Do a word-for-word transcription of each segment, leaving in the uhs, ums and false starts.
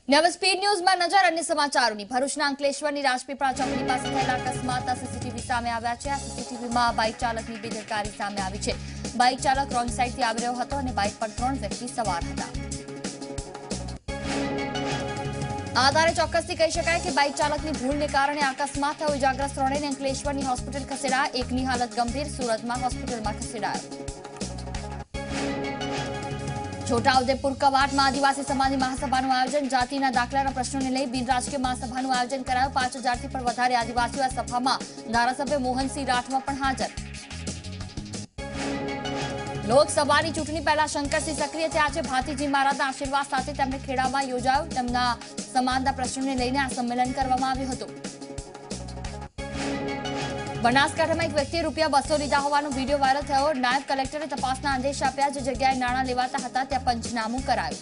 નવ સ્પીડ ન્યૂઝમાં નજર અન્ય સમાચારોની ભરૂચના અંકલેશ્વરની રાજપીપળા ચોકડી પાસે થયેલા અકસ્માતના સીસીટીવી સામે આવ્યા છે। આ સીસીટીવીમાં બાઇક ચાલકની બેદરકારી સામે આવી છે। બાઇક ચાલક રોંગ સાઈડથી આવી રહ્યો હતો અને બાઇક પર ત્રણ વ્યક્તિ સવાર હતા। આધારે ચોક્કસથી કહી શકાય કે બાઇક ચાલકની ભૂલને કારણે અકસ્માત થયો। ઇજાગ્રસ્ત ત્રણેયને અંકલેશ્વરની હોસ્પિટલ ખસેડાયા। એકની હાલત ગંભીર, સુરતમાં હોસ્પિટલમાં ખસેડાયો। छोटाउदेपुर कवाट में आदिवासी समाज महासभा आयोजन। जाति दाखला प्रश्नों ने लई बिनराजकीय महासभा आयोजन कराયું। पांच हजार थी पण वधारे आदिवासीओ आ सभामां धारासभ्य मोहनसिंह राठवा पण हाजर। लोकसभानी चूंटणी पहला शंकरसिंह सक्रिय थया छे। भातीजी महाराजना आशीर्वाद साथे तेमणे खेडामां योजायो। તેમના સમાજના પ્રશ્નોને લઈને આ સંમેલન કરવામાં આવ્યું હતું। બનાસકાંઠામાં એક વ્યક્તિએ રૂપિયા બસો લીધા હોવાનો વિડીયો વાયરલ થયો। નાયબ કલેક્ટરે તપાસના આદેશ આપ્યા। જે જગ્યાએ નાણાં લેવાતા હતા ત્યાં પંચનામું કરાયું।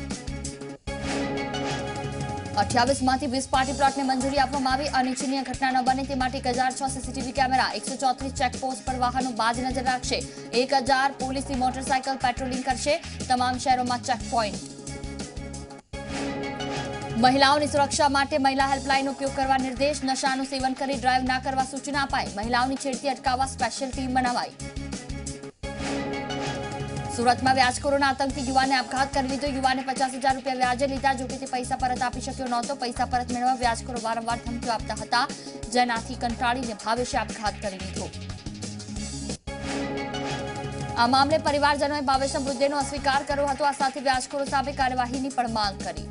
અઠ્યાવીસ માંથી વીસ પાર્ટી પ્લોટને મંજૂરી આપવામાં આવી। અનિચ્છનીય ઘટના ન બને તે માટે એક હજાર છ સીસીટીવી કેમેરા, એકસો ચોત્રીસ ચેકપોસ્ટ પર વાહનો બાજ નજર રાખશે। એક હજાર પોલીસની મોટરસાયકલ પેટ્રોલિંગ કરશે। તમામ શહેરોમાં ચેક પોઈન્ટ। महिलाओं की सुरक्षा माटे महिला हेल्पलाइन उपयोग करवा निर्देश। नशाનું સેવન કરી ડ્રાઈવ ના કરવા સૂચના અપાઈ। મહિલાઓની છેડતી અટકાવવા સ્પેશિયલ ટીમ બનાવાઈ। સુરતમાં વ્યાજખોરોના આતંકથી યુવાને આપઘાત કરી લીધો। યુવાને પચાસ હજાર રૂપિયા વ્યાજે લીધા, જોકે તે પૈસા પરત આપી શક્યો નહોતો। પૈસા પરત મેળવવા વ્યાજખોરો વારંવાર ધમકીઓ આપતા હતા, જેનાથી કંટાળીને ભાવેશે આપઘાત કરી લીધો। આ મામલે પરિવારજનોએ ભાવેશના મૃતદેહનો અસ્વીકાર કર્યો હતો। આ સાથે વ્યાજખોરો સામે કાર્યવાહીની પણ માંગ કરી।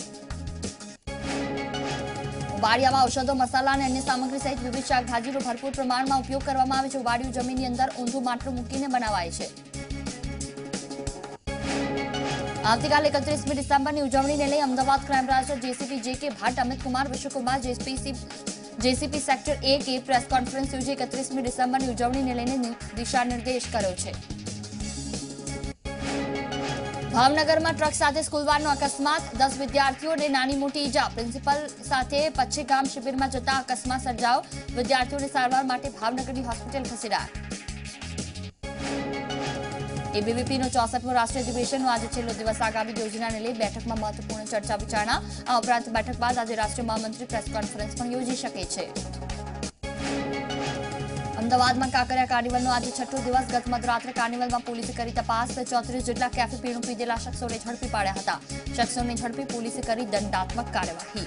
ઉબાડિયામાં ઔષધો, મસાલા અને અન્ય સામગ્રી સહિત વિવિધ શાકભાજીનો ભરપૂર પ્રમાણમાં ઉપયોગ કરવામાં આવે છે। ઉબાડિયું જમીનની અંદર ઊંધું માટલું મૂકીને બનાવાય છે। આવતીકાલે એકત્રીસમી ડિસેમ્બરની ઉજવણીને લઈ અમદાવાદ ક્રાઇમ બ્રાન્ચના JCP J K Bhatt, Amit Kumar, Vishwakumar JCP JCP sector એ કે પ્રેસ કોન્ફરન્સ યોજી એકત્રીસમી ડિસેમ્બરની ઉજવણીને લઈને દિશા નિર્દેશ કર્યો છે। ભાવનગરમાં ટ્રક સાથે સ્કૂલ વાનનો અકસ્માત, દસ વિદ્યાર્થીઓને નાની મોટી ઈજા। પ્રિન્સિપલ સાથે પચ્છેગામ શિબિરમાં જતા અકસ્માત સર્જાયો। વિદ્યાર્થીઓને સારવાર માટે ભાવનગરની હોસ્પિટલ ખસેડાયા। એબીવીપીનો ચોસઠમો રાષ્ટ્રીય અધિવેશનનો આજે છેલ્લો દિવસ। આગામી યોજનાને લઈ બેઠકમાં મહત્વપૂર્ણ ચર્ચા વિચારણા। આ ઉપરાંત બેઠક બાદ આજે રાષ્ટ્રીય મહામંત્રી પ્રેસ કોન્ફરન્સ પણ યોજી શકે છે। અમદાવાદમાં કાંકરિયા કાર્નિવલનો આજે છઠ્ઠો દિવસ। ગત મધરાત્રે કાર્નિવલમાં પોલીસે કરી તપાસ। ચોત્રીસ જેટલા કેફે પીણું પીધેલા શખ્સોને ઝડપી પાડ્યા હતા। શખ્સોને ઝડપી પોલીસે કરી દંડાત્મક કાર્યવાહી।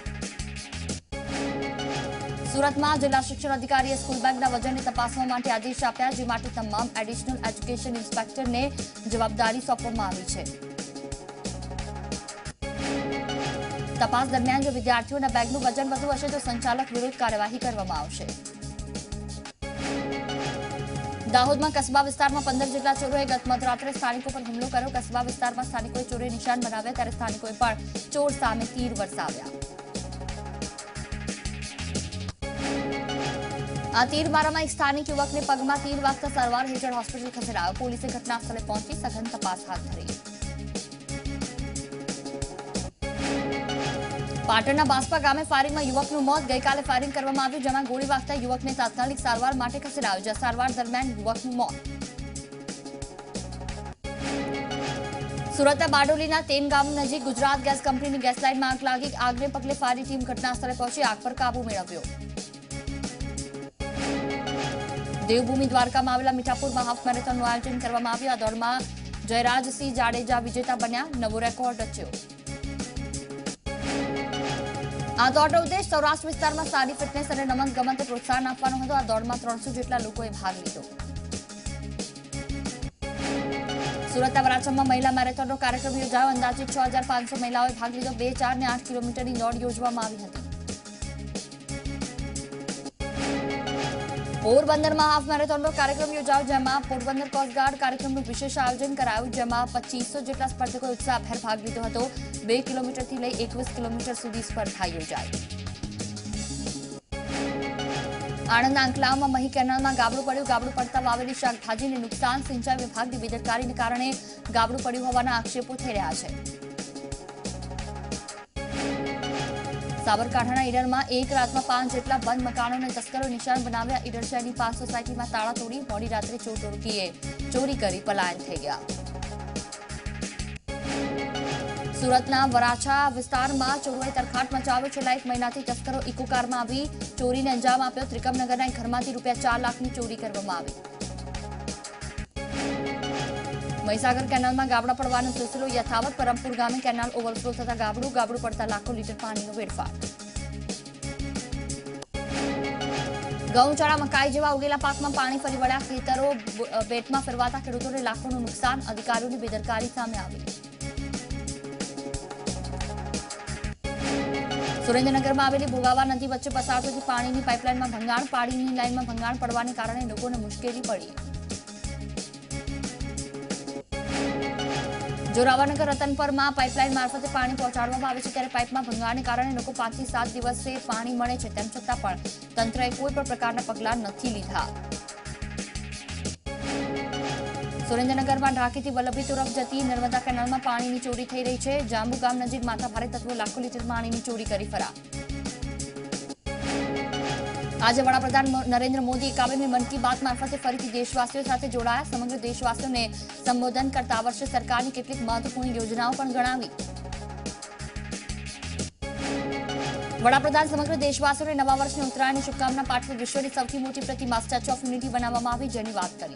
સુરતમાં જિલ્લા શિક્ષણ અધિકારીએ સ્કૂલ બેગના વજનને તપાસવા માટે આદેશ આપ્યા, જે માટે તમામ એડિશનલ એજ્યુકેશન ઇન્સ્પેક્ટરને જવાબદારી સોંપવામાં આવી છે। તપાસ દરમિયાન જો વિદ્યાર્થીઓના બેગનું વજન વધુ હશે તો સંચાલક વિરુદ્ધ કાર્યવાહી કરવામાં આવશે। દાહોદમાં કસ્બા વિસ્તારમાં પંદર જેટલા ચોરોએ ગત મધરાત્રે સ્થાનિકો પર હુમલો કર્યો। કસ્બા વિસ્તારમાં સ્થાનિકોએ ચોરે નિશાન બનાવ્યા, ત્યારે સ્થાનિકોએ પણ ચોર સામે તીર વરસાવ્યા। આ તીરમારામાં એક સ્થાનિક યુવકને પગમાં તીર વાગતા સારવાર હેઠળ હોસ્પિટલ ખસેડાયો। પોલીસે ઘટના સ્થળે પહોંચી સઘન તપાસ હાથ ધરી। પાટણના બાસ્પા ગામે ફાયરિંગમાં યુવકનું મોત। ગઈકાલે ફાયરિંગ કરવામાં આવ્યું, જેમાં ગોળી વાગતા યુવકને તાત્કાલિક સારવાર માટે ખસેડાયો, જ્યાં સારવાર દરમિયાન યુવકનું મોત। સુરતના બારડોલીના તેન ગામ નજીક ગુજરાત ગેસ કંપનીની ગેસ લાઇનમાં આગ લાગી। આગને પગલે ફાયરની ટીમ ઘટના સ્થળે પહોંચી આગ પર કાબુ મેળવ્યો। દેવભૂમિ દ્વારકામાં આવેલા મીઠાપુરમાં હાફ મેરેથોનનું આયોજન કરવામાં આવ્યું। આ દોડમાં જયરાજસિંહ જાડેજા વિજેતા બન્યા, નવો રેકોર્ડ રચ્યો। આ દોડનો ઉદ્દેશ સૌરાષ્ટ્ર વિસ્તારમાં સારી ફિટનેસ અને રમત ગમતને પ્રોત્સાહન આપવાનો હતો। આ દોડમાં ત્રણસો જેટલા લોકોએ ભાગ લીધો। સુરતના વરાછામાં મહિલા મેરેથોનનો કાર્યક્રમ યોજાયો। અંદાજે છ હજાર પાંચસો મહિલાઓએ ભાગ લીધો। બે ચાર ને આઠ કિલોમીટરની દોડ યોજવામાં આવી હતી। પોરબંદરમાં હાફ મેરેથોનનો કાર્યક્રમ યોજાયો, જેમાં પોરબંદર કોસ્ટગાર્ડ કાર્યક્રમનું વિશેષ આયોજન કરાયું, જેમાં પચીસો જેટલા સ્પર્ધકોએ ઉત્સાહભેર ભાગ લીધો હતો। બે કિલોમીટરથી લઈ એકવીસ કિલોમીટર સુધી સ્પર્ધા યોજાઈ। આણંદના અંકલાવમાં મહી કેનાલમાં ગાબડું પડ્યું। ગાબડું પડતા વાવેલી શાકભાજીને નુકસાન। સિંચાઈ વિભાગની બેદરકારીને કારણે ગાબડું પડ્યું હોવાના આક્ષેપો થઈ રહ્યા છે। સાબરકાંઠાના ઈડરમાં એક રાતમાં પાંચ જેટલા બંધ મકાનોને તસ્કરો નિશાન બનાવ્યા। ઈડર શહેરની પાંચ સોસાયટીમાં તાળા તોડી મોડી રાત્રે ચોર ટોળકીએ ચોરી કરી પલાયન થઈ ગયા। સુરતના વરાછા વિસ્તારમાં ચોરોએ તરખાટ મચાવ્યો. છેલ્લા એક મહિનાથી તસ્કરો ઇકો કારમાં આવી ચોરીને અંજામ આપ્યો. ત્રિકમનગરના એક ઘરમાંથી રૂપિયા ચાર લાખની ચોરી કરવામાં આવી. મહીસાગર કેનાલમાં ગાબડા પડવાનો સિલસિલો યથાવત. પરમપુર ગામે કેનાલ ઓવરફ્લો થતા ગાબડું ગાબડું પડતા લાખો લીટર પાણીનો વેડફાટ. ગૌચાળા મકાઈ જેવા ઉગેલા પાકમાં પાણી ફરી વળ્યા. ખેતરો બેટમાં ફેરવાતા ખેડૂતોને લાખોનું નુકસાન. અધિકારીઓની બેદરકારી સામે આવી. સુરેન્દ્રનગરમાં આવેલી ભોગાવા નદી વચ્ચે પસાર થતી પાણીની પાઇપલાઇનમાં ભંગાણ. પાણીની લાઇનમાં ભંગાણ પડવાને કારણે લોકોને મુશ્કેલી પડી. જોરાવરનગર રતનપરમાં પાઇપલાઇન મારફતે પાણી પહોંચાડવામાં આવે છે, ત્યારે પાઇપમાં ભંગાણને કારણે લોકો પાંચથી સાત દિવસે પાણી મળે છે. તેમ છતાં પણ તંત્રએ કોઈ પણ પ્રકારના પગલાં નથી લીધા. સુરેન્દ્રનગરમાં ઢાંકીથી વલ્લભી તરફ જતી નર્મદા કેનાલમાં પાણીની ચોરી થઈ રહી છે. જાંબુ ગામ નજીક માથાભારે તત્વો લાખો લીટર પાણીની ચોરી કરી ફરાર. આજે વડાપ્રધાન નરેન્દ્ર મોદી એકાવનમી મન કી બાત મારફતે ફરીથી દેશવાસીઓ સાથે જોડાયા. સમગ્ર દેશવાસીઓને સંબોધન કરતા આ વર્ષે સરકારની કેટલીક મહત્વપૂર્ણ યોજનાઓ પણ ગણાવી. વડાપ્રધાન સમગ્ર દેશવાસીઓને નવા વર્ષની ઉત્તરાયણની શુભકામના પાઠવી. વિશ્વની સૌથી મોટી પ્રતિમા સ્ટેચ્યુ ઓફ યુનિટી બનાવવામાં આવી, જેની વાત કરી.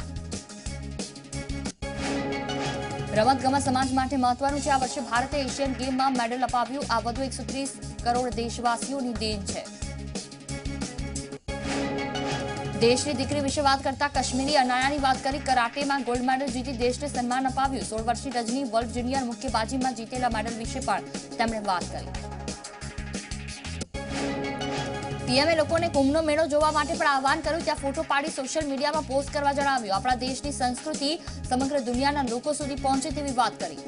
રમતગમત સમાજ માટે મહત્વનું છે. આ વર્ષે ભારતે એશિયન ગેમમાં મેડલ અપાવ્યું. આ વધુ એકસો ત્રીસ કરોડ દેશવાસીઓની દેન છે. દેશની દીકરી વિશે વાત કરતા કાશ્મીરી અનાયાની વાત કરી. કરાટેમાં ગોલ્ડ મેડલ જીતી દેશને સન્માન અપાવ્યું. સોળ વર્ષની રજની વર્લ્ડ જુનિયર મુક્કેબાજીમાં જીતેલા મેડલ વિશે પણ તેમણે વાત કરી. પીએમએ લોકોને કુંભનો મેળો જોવા માટે પણ આહવાન કર્યું. ત્યાં ફોટો પાડી સોશિયલ મીડિયામાં પોસ્ટ કરવા જણાવ્યું. આપણા દેશની સંસ્કૃતિ સમગ્ર દુનિયાના લોકો સુધી પહોંચે તેવી વાત કરી.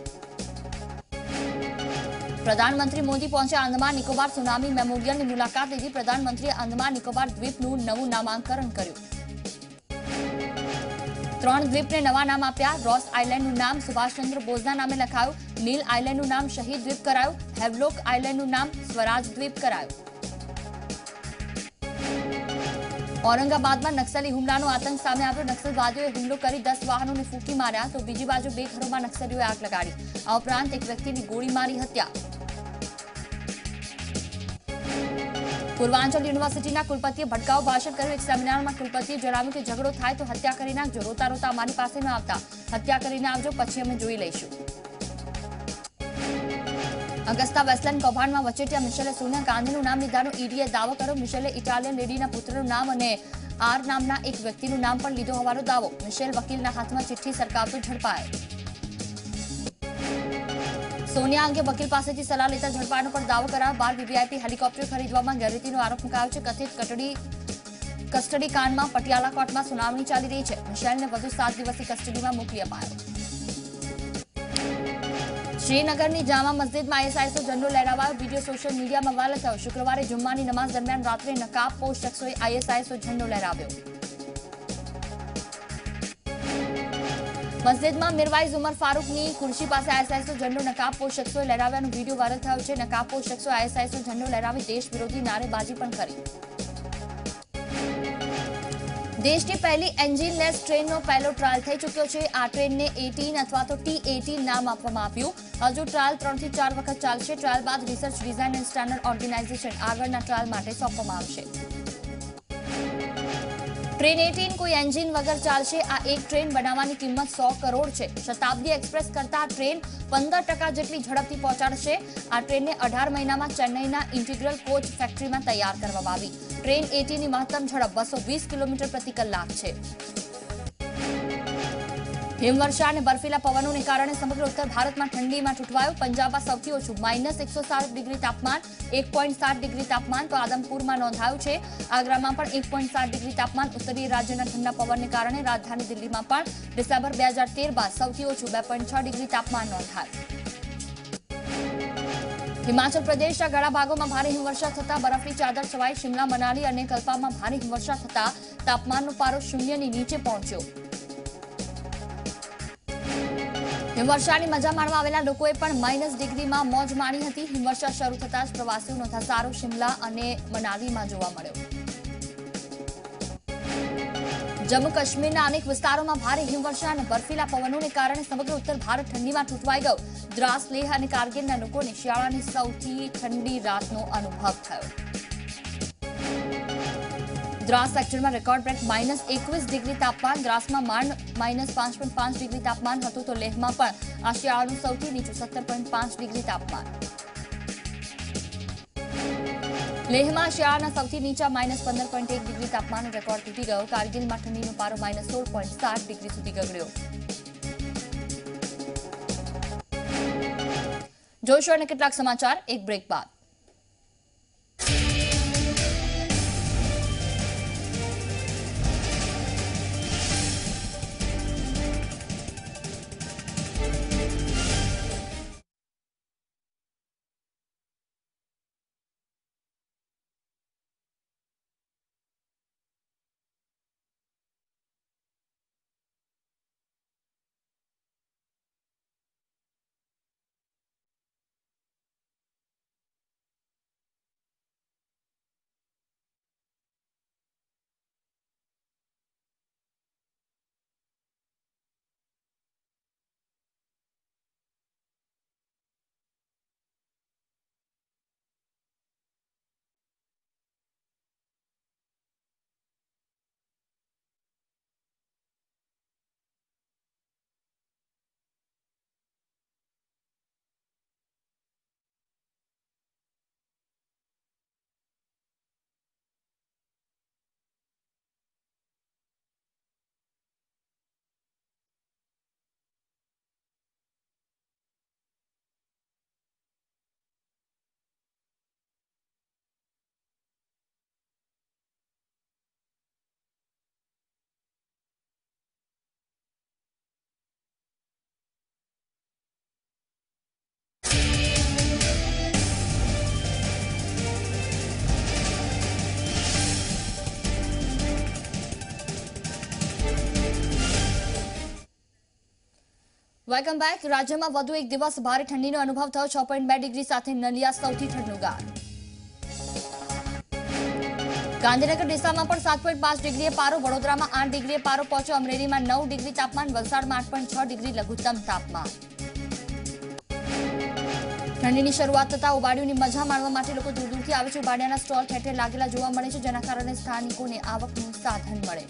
પ્રધાનમંત્રી મોદી પહોંચ્યા આંદામાન નિકોબાર. સુનામી મેમોરિયલની મુલાકાત લીધી. પ્રધાનમંત્રીએ આંદામાન નિકોબાર દ્વીપનું નવું નામાંકન કર્યું. ત્રણ દ્વીપને નવા નામ આપ્યા. રોસ આઇલેન્ડનું નામ સુભાષચંદ્ર બોઝના નામે લખાયું. નીલ આઇલેન્ડનું નામ શહીદ દ્વીપ કરાયું. હેવલોક આઇલેન્ડનું નામ સ્વરાજ દ્વીપ કરાયું. ઔરંગાબાદમાં નક્સલી હુમલાનો આતંક સામે આવ્યો. નક્સલવાદીઓએ હુમલો કરી દસ વાહનોને ફૂંકી માર્યા, તો બીજી બાજુ બે ઘરોમાં નક્સલીઓએ આગ લગાડી. આ ઉપરાંત એક વ્યક્તિની ગોળી મારી હત્યા. પૂર્વાંચલ યુનિવર્સિટીના કુલપતિએ ભડકાઉ ભાષણ કર્યું. એક સેમિનારમાં કુલપતિએ જણાવ્યું કે ઝઘડો થાય તો હત્યા કરી નાખજો. રોતા રોતા અમારી પાસે ન આવતા. હત્યા કરીને આવજો, પછી અમે જોઈ લઈશું. અગસ્તા વેસ્ટલેન્ડ કૌભાંડમાં વચેટિયા મિશેલે સોનિયા ગાંધીનું નામ લીધાનો ઈડીએ દાવો કર્યો. મિશેલે ઇટાલિયન લેડીના પુત્રનું નામ અને આર નામના એક વ્યક્તિનું નામ પણ લીધો હોવાનો દાવો. મિશેલ વકીલના હાથમાં ચિઠ્ઠી સરકાવતો ઝડપાયો. સોનિયા અંગે વકીલ પાસેથી સલાહ લેતા ઝડપાનો પણ દાવો કરાયો. બાર વીવીઆઈપી હેલિકોપ્ટર ખરીદવામાં ગેરરીતિનો આરોપ મુકાયો છે. કથિત કસ્ટડી કસ્ટડી કાંડમાં પટિયાલા કોર્ટમાં સુનાવણી ચાલી રહી છે. મિશેલને વધુ સાત દિવસની કસ્ટડીમાં મોકલી અપાયો. શ્રીનગરની જામા મસ્જિદમાં આઈએસઆઈએસનો ઝંડો લહેરાવાયો. વિડીયો સોશિયલ મીડિયામાં વાયરલ થયો. શુક્રવારે જુમ્માની નમાઝ દરમિયાન રાત્રે નકાબપોશ શખ્સોએ આઈએસઆઈએસનો ઝંડો લહેરાવ્યો. મસ્જિદમાં મિરવાઇઝ ઉમર ફારૂકની ખુરશી પાસે આઈએસઆઈએસનો ઝંડો નકાબપોશ શખ્સોએ લહેરાવ્યાનો વિડીયો વાયરલ થયો છે. નકાબપોશ શખ્સોએ આઈએસઆઈએસનો ઝંડો લહેરાવી દેશ વિરોધી નારેબાજી પણ કરી. દેશની પહેલી એન્જિનલેસ ટ્રેનનો પહેલો ટ્રાયલ થઈ ચૂક્યો છે. આ ટ્રેનને એટીન અથવા તો ટી એટીન નામ આપવામાં આવ્યું. હજુ ટ્રાયલ ત્રણ થી ચાર વખત ચાલશે. ટ્રાયલ બાદ research design and standard organisation આગળના ટ્રાયલ માટે સોંપવામાં આવશે. ટ્રેન એટીન કોઈ એન્જિન વગર ચાલશે. આ એક ટ્રેન બનાવવાની કિંમત સો કરોડ છે. શતાબ્દી એક્સપ્રેસ કરતા ટ્રેન પંદર ટકા જેટલી ઝડપથી પહોંચાડશે. આ ટ્રેનને અઢાર મહિનામાં ચેન્નઈના ઇન્ટિગ્રલ કોચ ફેક્ટરીમાં તૈયાર કરવામાં આવી. ટ્રેન એટીની મહત્તમ ઝડપ બસો વીસ કિલોમીટર પ્રતિ કલાક છે. હિમવર્ષા અને બર્ફીલા પવનોને કારણે સમગ્ર ઉત્તર ભારતમાં ઠંડીમાં ઠૂંઠવાયો. પંજાબમાં સૌથી ઓછું માઇનસ એકસો સાત ડિગ્રી તાપમાન, એક પોઈન્ટ સાત ડિગ્રી તાપમાન તો આદમપુરમાં નોંધાયું છે. આગ્રામાં પણ એક પોઈન્ટ સાત ડિગ્રી તાપમાન. ઉત્તરીય રાજ્યના ઠંડા પવનને કારણે રાજધાની દિલ્હીમાં પણ ડિસેમ્બર બે હજાર તેર બાદ સૌથી ઓછું બે પોઈન્ટ છ ડિગ્રી તાપમાન નોંધાયું. હિમાચલ પ્રદેશના ઘણા ભાગોમાં ભારે હિમવર્ષા થતા બરફની ચાદર છવાઈ. શિમલા, મનાલી અને કલ્પામાં ભારે હિમવર્ષા થતા તાપમાનનો પારો શૂન્યની નીચે પહોંચ્યો. હિમવર્ષાની મજા માણવા આવેલા લોકોએ પણ માઇનસ ડિગ્રીમાં મોજ માણી હતી. હિમવર્ષા શરૂ થતાં જ પ્રવાસીઓનો ધસારો શિમલા અને મનાલીમાં જોવા મળ્યો. जम्मू काश्मीરના અનેક વિસ્તારોમાં ભારે હિમવર્ષા અને બર્ફીલા પવનોને કારણે સમગ્ર ઉત્તર ભારત ઠંડીમાં તૂટવાઈ ગયું. દ્રાસ, લેહ અને કારગિલના લોકોને શિયાળાની સૌથી ઠંડી રાતનો અનુભવ થયો. દ્રાસ સેક્ટરમાં રેકોર્ડ બ્રેક માઇનસ એકવીસ ડિગ્રી તાપમાન, દ્રાસમાં માંડ માઇનસ પાંચ પોઈન્ટ પાંચ ડિગ્રી તાપમાન હતું તો લેહમાં પણ આ શિયાળાનું સૌથી નીચું સત્તર પોઈન્ટ પાંચ ડિગ્રી તાપમાન. લેહમાં શિયાળાના સૌથી નીચા માઇનસ પંદર પોઈન્ટ એક ડિગ્રી તાપમાનનો રેકોર્ડ તૂટી ગયો. કારગિલમાં ઠંડીનો પારો માઇનસ સોળ પોઈન્ટ સાત ડિગ્રી સુધી ગગડ્યો. જોઈશું અને કેટલાક સમાચાર એક બ્રેક બાદ. Welcome back. રાજ્યમાં વધુ એક દિવસ ભારે ઠંડીનો અનુભવ થયો. છ પોઈન્ટ બે ડિગ્રી સાથે નલિયા સૌથી ઠંડું ગાર. ગાંધીનગર ડીસામાં પણ સાત પોઈન્ટ પાંચ ડિગ્રીએ પારો, વડોદરામાં આઠ ડિગ્રીએ પારો પહોંચ્યો, અમરેલીમાં નવ ડિગ્રી તાપમાન, વલસાડમાં આઠ પોઈન્ટ છ ડિગ્રી લઘુત્તમ તાપમાન. ઠંડીની શરૂઆત થતા ઉબાડિયુંની મજા માણવા માટે લોકો દૂર દૂરથી આવે છે. ઉબાડિયાના સ્ટોલ ઠેર ઠેર લાગેલા જોવા મળે છે, જેના કારણે સ્થાનિકોને આવકનું સાધન મળે.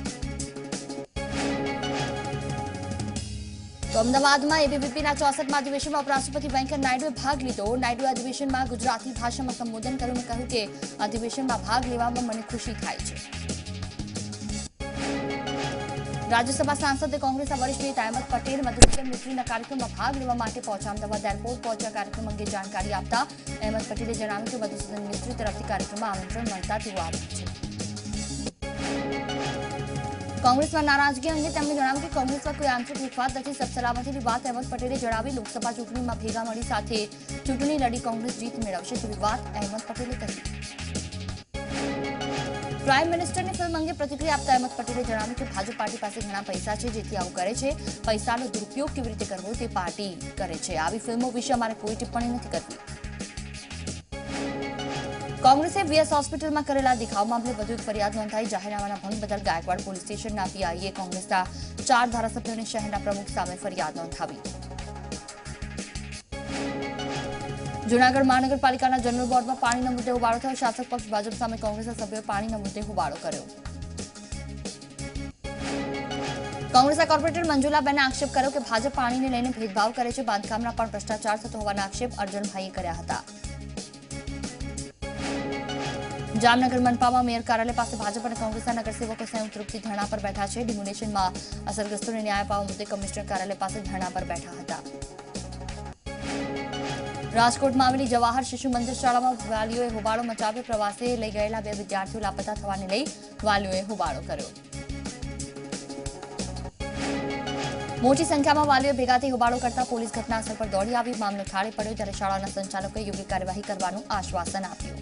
તો અમદાવાદમાં એબીવીપીના ચોસઠમાં અધિવેશનમાં ઉપરાષ્ટ્રપતિ વેંકૈયા નાયડુએ ભાગ લીધો. નાયડુએ અધિવેશનમાં ગુજરાતી ભાષામાં સંબોધન કર્યું અને કહ્યું કે અધિવેશનમાં ભાગ લેવામાં મને ખુશી થાય છે. રાજ્યસભા સાંસદ કોંગ્રેસના વરિષ્ઠ નેતા અહેમદ પટેલ મધુસૂદન મિસ્ત્રીના કાર્યક્રમમાં ભાગ લેવા માટે પહોંચ્યા. અમદાવાદ એરપોર્ટ પહોંચ્યા. કાર્યક્રમ અંગે જાણકારી આપતા અહેમદ પટેલે જણાવ્યું કે મધુસૂદન મિસ્ત્રી તરફથી કાર્યક્રમમાં આમંત્રણ મળતા તેઓ આવ્યા છે. કોંગ્રેસમાં નારાજગી અંગે તેમણે જણાવ્યું કે કોંગ્રેસમાં કોઈ આંતરિક વિખવાદ નથી. સબ સલામતીની વાત અહેમદ પટેલે જણાવી. લોકસભા ચૂંટણીમાં ભેગા મળી સાથે ચૂંટણી લડી કોંગ્રેસ જીત મેળવશે તેવી વાત અહેમદ પટેલે કહી. પ્રાઇમ મિનિસ્ટરની ફિલ્મ અંગે પ્રતિક્રિયા આપતા અહેમદ પટેલે જણાવ્યું કે ભાજપ પાર્ટી પાસે ઘણા પૈસા છે, જેથી આવું કરે છે. પૈસાનો દુરુપયોગ કેવી રીતે કરવો તે પાર્ટી કરે છે. આવી ફિલ્મો વિશે અમારે કોઈ ટિપ્પણી નથી કરવી. કોંગ્રેસે વીએસ હોસ્પિટલમાં કરેલા દેખાવ મામલે વધુ એક ફરિયાદ નોંધાઈ. જાહેરનામાના ભંગ બદલ ગાયકવાડ પોલીસ સ્ટેશનના પીઆઈએ કોંગ્રેસના ચાર ધારાસભ્યોને શહેરના પ્રમુખ સામે ફરિયાદ નોંધાવી. જૂનાગઢ મહાનગરપાલિકાના જનરલ બોર્ડમાં પાણીના મુદ્દે હોબાળો થયો. શાસક પક્ષ ભાજપ સામે કોંગ્રેસના સભ્યોએ પાણીના મુદ્દે હોબાળો કર્યો. કોંગ્રેસના કોર્પોરેટર મંજુલાબેને આક્ષેપ કર્યો કે ભાજપ પાણીને લઈને ભેદભાવ કરે છે. બાંધકામના પણ ભ્રષ્ટાચાર થતો હોવાના આક્ષેપ અર્જણભાઈએ કર્યા હતા. જામનગર મનપામાં મેયર કાર્યાલય પાસે ભાજપ અને કોંગ્રેસના નગરસેવકો સંયુક્ત રૂપથી ધરણા પર બેઠા છે. ડિમોલેશનમાં અસરગ્રસ્તોને ન્યાય અપાવવા મુદ્દે કમિશનર કાર્યાલય પાસે ધરણા પર બેઠા હતા. રાજકોટમાં આવેલી જવાહર શિશુ મંદિર શાળામાં વાલીઓએ હોબાળો મચાવ્યો. પ્રવાસે લઈ ગયેલા બે વિદ્યાર્થીઓ લાપતા થવાને લઈ વાલીઓએ હોબાળો કર્યો. મોટી સંખ્યામાં વાલીઓ ભેગા થઈ હોબાળો કરતા પોલીસ ઘટનાસ્થળ પર દોડી આવી. મામલો થાળે પડ્યો ત્યારે શાળાના સંચાલકોએ યોગ્ય કાર્યવાહી કરવાનું આશ્વાસન આપ્યું.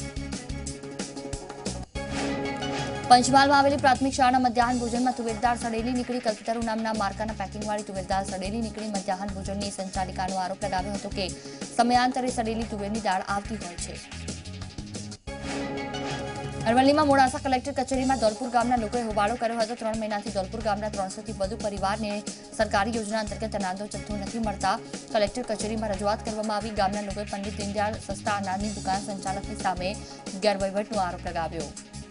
પંચમહાલમાં આવેલી પ્રાથમિક શાળાના મધ્યાહન ભોજનમાં તુવેરદાળ સડેલી નીકળી. કલ્પતરુ નામના માર્કાના પેકિંગવાળી તુવેરદાળ સડેલી નીકળી. મધ્યાહન ભોજનની સંચાલિકાનો આરોપ લગાવ્યો હતો કે સમયાંતરે સડેલી તુવેરની દાળ આવતી હોય છે. અરવલ્લીમાં મોડાસા કલેક્ટર કચેરીમાં દોલપુર ગામના લોકોએ હોબાળો કર્યો હતો। ત્રણ મહિનાથી દોલપુર ગામના ત્રણસો થી વધુ પરિવારને સરકારી યોજના અંતર્ગત અનાજનો જથ્થો નથી મળતા કલેક્ટર કચેરીમાં રજૂઆત કરવામાં આવી। ગામના લોકોએ પંડિત દીનદયાળ સસ્તા અનાજની દુકાન સંચાલકની સામે ગેરવહીવટનો આરોપ લગાવ્યો।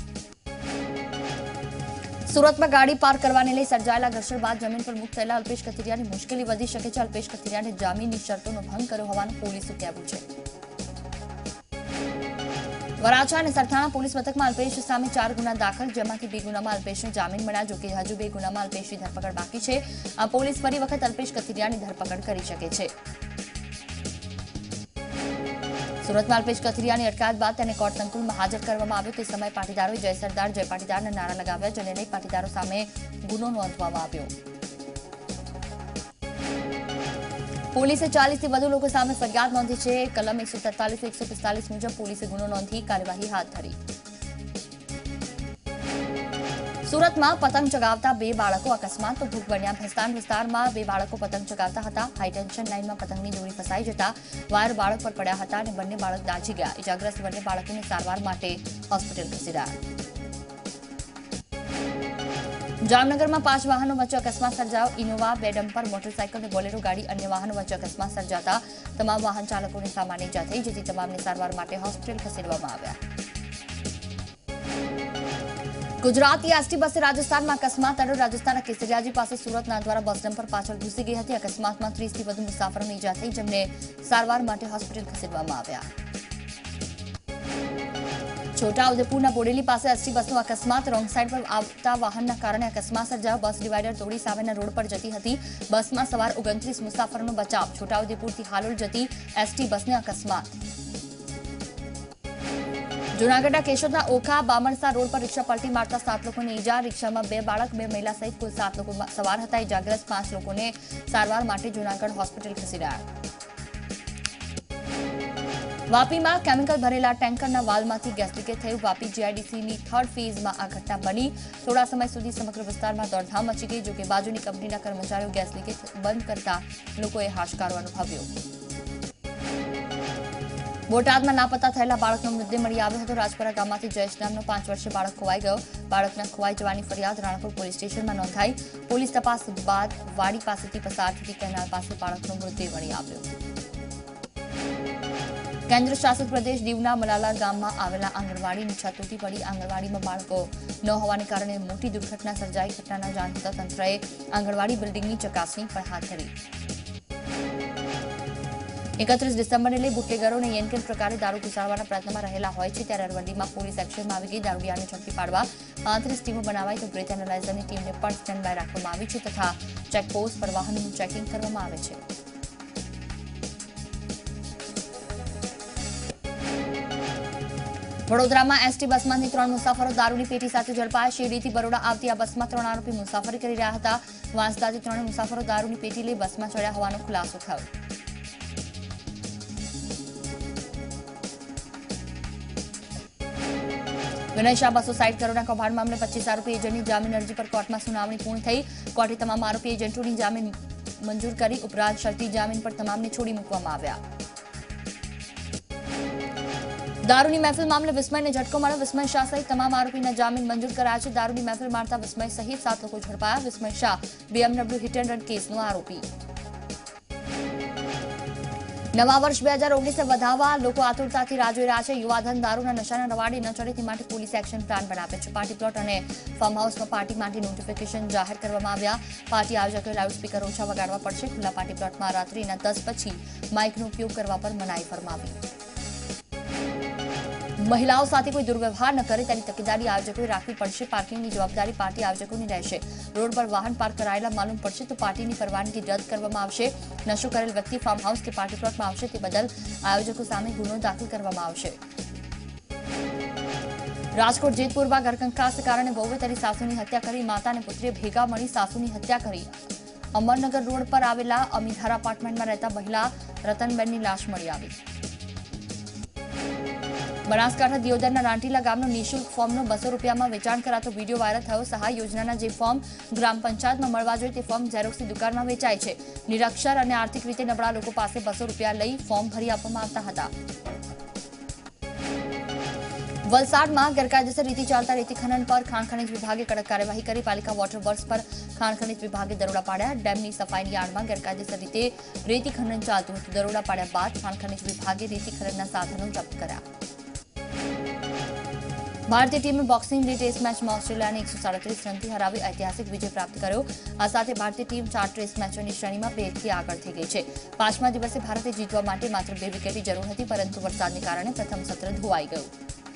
સુરતમાં ગાડી પાર્ક કરવાને લઈ સર્જાયેલા ઘર્ષણ બાદ જમીન પર મુક્ત થયેલા અલ્પેશ કથિરિયાની મુશ્કેલી વધી શકે છે। અલ્પેશ કથિરિયાને જામીનની શરતોનો ભંગ કર્યો હોવાનું પોલીસે કહેવું છે। વરાછા અને સરથાણા પોલીસ મથકમાં અલ્પેશ સામે ચાર ગુના દાખલ, જેમાંથી બે ગુનામાં અલ્પેશને જામીન મળ્યા। જોકે હજુ બે ગુનામાં અલ્પેશની ધરપકડ બાકી છે। આ પોલીસ ફરી વખત અલ્પેશ કથિરિયાની ધરપકડ કરી શકે છે। સુરતમાં અલ્પેશ કથિરિયાની અટકાયત બાદ તેને કોર્ટ સંકુલમાં હાજર કરવામાં આવ્યો। તે સમયે પાટીદારોએ જય સરદાર જય પાટીદારના નારા લગાવ્યા, જેને લઈ પાટીદારો સામે ગુનો નોંધવામાં આવ્યો। પોલીસે ચાલીસ થી વધુ લોકો સામે ફરિયાદ નોંધી છે। કલમ એકસો તેતાલીસ એકસો પિસ્તાલીસ મુજબ પોલીસે ગુનો નોંધી કાર્યવાહી હાથ ધરી। સુરતમાં પતંગ ચગાવતા બે બાળકો અકસ્માતનો ભોગ બન્યા। ભેસ્તાન વિસ્તારમાં બે બાળકો પતંગ ચગાવતા હતા। હાઈ ટેન્શન લાઇનમાં પતંગની દોરી ફસાઈ જતા વાયર બાળક પર પડ્યા હતા અને બંને બાળક દાઝી ગયા। ઇજાગ્રસ્ત બંને બાળકોને સારવાર માટે હોસ્પિટલ ખસેડાયા। જામનગરમાં પાંચ વાહનો વચ્ચે અકસ્માત સર્જાયો। ઇનોવા, બે ડમ્પર, મોટરસાયકલ અને બોલેરો ગાડી અન્ય વાહનો વચ્ચે અકસ્માત સર્જાતા તમામ વાહન ચાલકોને સામાન્ય ઇજા થઈ, જેથી તમામને સારવાર માટે હોસ્પિટલ ખસેડવામાં આવ્યા। ગુજરાતી એસટી બસે રાજસ્થાનમાં અકસ્માત થયો। રાજસ્થાનના કેસરિયાજી પાસે સુરત નાથદ્વારા બસ ડમ્પર પાછળ ઘૂસી ગઈ હતી। અકસ્માતમાં ત્રીસ થી વધુ મુસાફરોને ઇજા થઈ, જેમને સારવાર માટે હોસ્પિટલ ખસેડવામાં આવ્યા। છોટાઉદેપુરના બોડેલી પાસે એસટી બસનો અકસ્માત, રોંગ સાઈડ પર આવતા વાહનના કારણે અકસ્માત સર્જાયો। બસ ડિવાઈડર તોડી સામેના રોડ પર જતી હતી। બસમાં સવાર ઓગણત્રીસ મુસાફરોનો બચાવ। છોટાઉદેપુરથી હાલોલ જતી એસટી બસને અકસ્માત। જૂનાગઢના કેશોદના ઓખા બામણસા રોડ પર રિક્ષા પલટી મારતા સાત લોકોને ઇજા। રિક્ષામાં બે બાળક, બે મહિલા સહિત કુલ સાત લોકો સવાર હતા। ઇજાગ્રસ્ત પાંચ લોકોને સારવાર માટે જૂનાગઢ હોસ્પિટલ ખસેડાયા। વાપીમાં કેમિકલ ભરેલા ટેન્કરના વાલ્વમાંથી ગેસ લીકેજ થયું। વાપી જીઆઈડીસીની થર્ડ ફેઝમાં આ ઘટના બની। થોડા સમય સુધી સમગ્ર વિસ્તારમાં દોડધામ મચી ગઈ। જોકે બાજુની કંપનીના કર્મચારીઓ ગેસ લીકેજ બંધ કરતા લોકોએ હાશકારો અનુભવ્યો। બોટાદમાં લાપતા થયેલા બાળકનો મૃતદેહ મળી આવ્યો હતો। રાજપરા ગામમાંથી જયેશ નામનો પાંચ વર્ષીય બાળક ખોવાઈ ગયો। બાળકના ખોવાઈ જવાની ફરિયાદ રાણપુર પોલીસ સ્ટેશનમાં નોંધાઈ। પોલીસ તપાસ બાદ વાડી પાસેથી પસાર થતી કેનાલ પાસે બાળકનો મૃતદેહ મળી આવ્યો। કેન્દ્ર શાસિત પ્રદેશ દીવના મલાલા ગામમાં આવેલા આંગણવાડીની છત તૂટી પડી। આંગણવાડીમાં બાળકો ન હોવાને કારણે મોટી દુર્ઘટના સર્જાઈ। ઘટનાના જાણ થતાં તંત્રએ આંગણવાડી બિલ્ડિંગની ચકાસણી પણ હાથ ધરી। એકત્રીસ ડિસેમ્બરને લઈ બુટલેગરોને યેનકેન પ્રકારે દારૂ ઘુસાડવાના પ્રયત્નમાં રહેલા હોય છે, ત્યારે અરવલ્લીમાં પોલીસ એક્શનમાં આવી ગઈ। દારૂડિયાને ઝડપી પાડવા પાંત્રીસ ટીમો બનાવાઈ, તો બ્રેથ એનાલાઇઝરની ટીમને પણ સ્ટેન્ડ બાય રાખવામાં આવી છે તથા ચેકપોસ્ટ પર વાહનોનું ચેકિંગ કરવામાં આવે છે। વડોદરામાં એસટી બસમાંથી ત્રણ મુસાફરો દારૂની પેટી સાથે ઝડપાયા। શિરડીથી બરોડા આવતી આ બસમાં ત્રણ આરોપી મુસાફરી કરી રહ્યા હતા। વાંસદાથી ત્રણે મુસાફરો દારૂની પેટી લઈ બસમાં ચડ્યા હોવાનો ખુલાસો થયો। વિનય શાહ બસો સાઈઠ કરોડના કૌભાંડ મામલે પચીસ આરોપી એજન્ટની જામીન અરજી પર કોર્ટમાં સુનાવણી પૂર્ણ થઈ। કોર્ટે તમામ આરોપી એજન્ટોની જામીન મંજૂર કરી। ઉપરાંત શરતી જામીન પર તમામને છોડી મૂકવામાં આવ્યા। દારૂની મહેફિલ મામલે વિસ્મયને ઝટકો મળ્યો। વિસ્મય શાહ સહિત તમામ આરોપીના જામીન મંજૂર કરાયા છે। દારૂની મહેફિલ મારતા વિસ્મય સહિત સાત લોકો ઝડપાયા। Vismay Shah BMW hit and run કેસનો આરોપી। નવા વર્ષ બે હજાર ઓગણીસને વધાવવા લોકો આતુરતાથી રાહ જોઈ રહ્યા છે। યુવાધન દારૂના નશાના રવાડે ન ચડે તે માટે પોલીસ એક્શન પ્લાન બનાવ્યો છે। પાર્ટી પ્લોટ અને ફાર્મ હાઉસમાં પાર્ટી માટે નોટિફિકેશન જાહેર કરવામાં આવ્યા। પાર્ટી આયોજકોએ લાઉડ સ્પીકર ઓછા વગાડવા પડશે। ખુલ્લા પાર્ટી પ્લોટમાં રાત્રિના દસ પછી માઇકનો ઉપયોગ કરવા પર મનાઈ ફરમાવી। મહિલાઓ સાથે કોઈ દુર્વ્યવહાર ન કરે તેની તકેદારી આયોજકોએ રાખવી પડશે। પાર્કિંગની જવાબદારી પાર્ટી આયોજકોની રહેશે। રોડ પર વાહન પાર્ક કરાયેલા માલુમ પડશે તો પાર્ટીની પરવાનગી રદ કરવામાં આવશે। નશો કરેલ વ્યક્તિ ફાર્મ હાઉસ કે પાર્ટી પ્લોટમાં આવશે તે બદલ આયોજકો સામે ગુનો દાખલ કરવામાં આવશે। રાજકોટ જેતપુરમાં ઘરકંકાસને કારણે વહુએ તેની સાસુની હત્યા કરી। માતા અને પુત્રીએ ભેગા મળી સાસુની હત્યા કરી। અમરનગર રોડ પર આવેલા અમીધાર એપાર્ટમેન્ટમાં રહેતા મહિલા રતનબેનની લાશ મળી આવી। બનાસકાંઠા દિયોદરના રાંટીલા ગામનો નિઃશુલ્ક ફોર્મનો બસો રૂપિયામાં વેચાણ કરાતો વિડીયો વાયરલ થયો। સહાય યોજનાના જે ફોર્મ ગ્રામ પંચાયતમાં મળવા જોઈએ તે ફોર્મ ઝેરોક્સની દુકાનમાં વેચાય છે। નિરક્ષર અને આર્થિક રીતે નબળા લોકો પાસે બસો રૂપિયા લઈ ફોર્મ ભરી આપવામાં આવતા હતા। વલસાડમાં ગેરકાયદેસર રીતે ચાલતા રેતી ખનન પર ખાણ ખનિજ વિભાગે કડક કાર્યવાહી કરી પાલિકા વોટર વર્ક્સ પર ખાણ ખનિજ વિભાગે દરોડા પાડ્યા ડેમની સફાઈની આડમાં ગેરકાયદેસર રીતે રેતી ખનન ચાલતું હતું દરોડા પાડ્યા બાદ ખાણ ખનિજ વિભાગે રેતી ખનનના સાધનો જપ્ત કર્યા ભારતીય ટીમે બોક્સિંગ ડે ટેસ્ટ મેચમાં ઓસ્ટ્રેલિયાને એકસો સાડત્રીસ રનથી હરાવી ઐતિહાસિક વિજય પ્રાપ્ત કર્યો આ સાથે ભારતીય ટીમ ચાર ટેસ્ટ મેચોની શ્રેણીમાં બે એકથી આગળ થઈ ગઈ છે પાંચમા દિવસે ભારતે જીતવા માટે માત્ર બે વિકેટની જરૂર હતી પરંતુ વરસાદને કારણે પ્રથમ સત્ર ધોવાઈ ગયું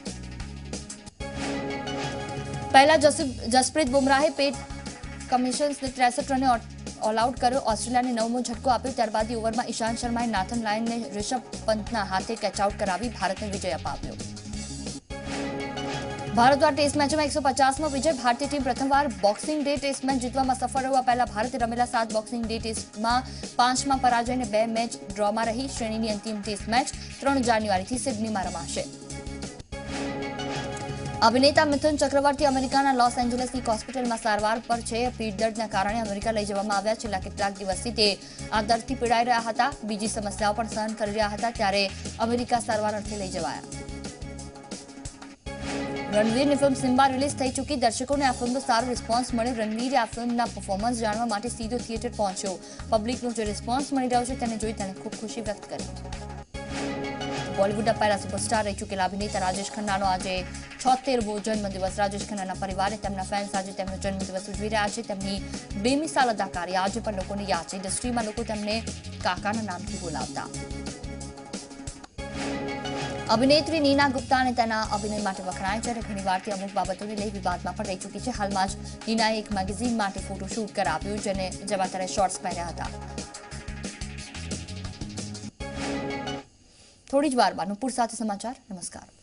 पहला जसप्रीत बुमराहे पेट कमिंस ने त्रेसठ रने ऑल आउट कर ऑस्ट्रेलिया ने नवमो झटको आप्यो त्यारबाद ओवर में ईशान शर्माए नाथन लायन ने ऋषभ पंतना हाथे कैच आउट करावी भारत ने विजय अपाव्यो भारत द्वारा टेस्ट मैच में एक सौ पचास में विजय भारतीय टीम प्रथमवार बॉक्सिंग डे टेस्ट मैच जीतवा में सफल रहा पहला भारते रमेला सात बॉक्सिंग डे टेस्ट में पांच में पराजय ने बे मैच ड्रॉ में रही श्रेणी अंतिम टेस्ट मैच त्रण जान्युआरी थी सिडनी में रमाशे अभिनेता मिथुन चक्रवर्ती अमेरिकाना लॉस एंजेलिसनी હોસ્પિટલ में सारवार पर है पीठ दर्दना कारण अमेरिका लई जवामां આવ્યા છેલ્લા કેટલાક દિવસથી તે આ દર્દથી પીડાઈ રહ્યા હતા બીજી સમસ્યાઓ પણ સહન કરી રહ્યા હતા ત્યારે અમેરિકા સારવાર અર્થે લઈ જવાયા रणवीर फिल्म सिम्बा रिलीज थई चुकी दर्शकों ने आ फिल्म सारो रिस्पॉन्स मळ्यो रणवीरे आ फिल्मना परफॉर्मन्स जाणवा माटे सीधो थिएटर पहोंच्यो पब्लिकनो जो रिस्पॉन्स मळी रह्यो छे तेने जोई तेने खूब खुशी व्यक्त करी बॉलीवुड पहला सुपरस्टार रही चुकेला अभिनेता राजेश खन्नानो आज छोतेरमो जन्मदिवस राजेश खन्नाना परिवारे तेमना फैन्स आज तेमनो जन्मदिवस उजवी रह्या छे तेमनी बेमिसाल अदाकारी आज पण लोकोने याद छे इंडस्ट्रीमां लोको तेमने काकाना नामथी बोलावता अभिनेत्री नीना गुप्ता ने तेना अभिनय माटे वखणाय छे अने घणीवारथी अमुक बाबतोने लई विवादमां पण रही चूकी छे हालमां ज नीनाए एक मेगेजीन माटे फोटोशूट कराव्युं जेने जेमां तेणे शॉर्ट्स પહેર્યા હતા थोड़ी ज वार बाद नुपुर साथे समाचार नमस्कार।